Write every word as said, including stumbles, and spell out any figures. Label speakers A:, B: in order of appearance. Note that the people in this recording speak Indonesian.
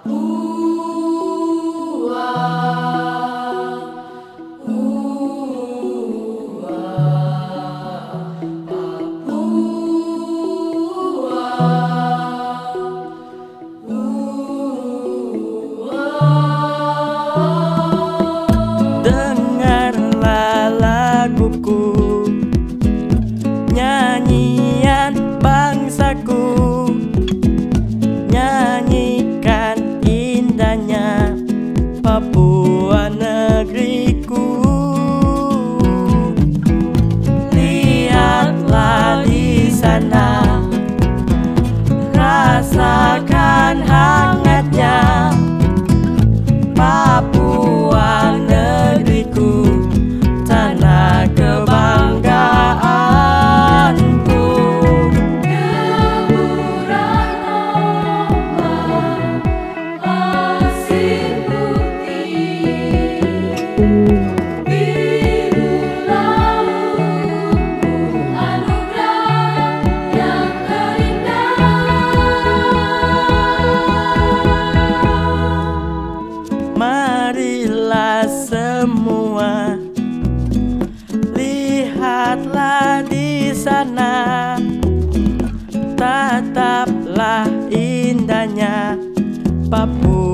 A: Dengarlah laguku, nyanyian bangsaku, nyanyikan indahnya Papua negeriku. Lihatlah di sana, rasakan hangatnya Papua negeriku, tanah kebanggaanku.
B: Gemuran ombak, pasir putih, biru lautku, anugerah yang terindah.
A: Marilah semua, lihatlah di sana, tataplah indahnya Papua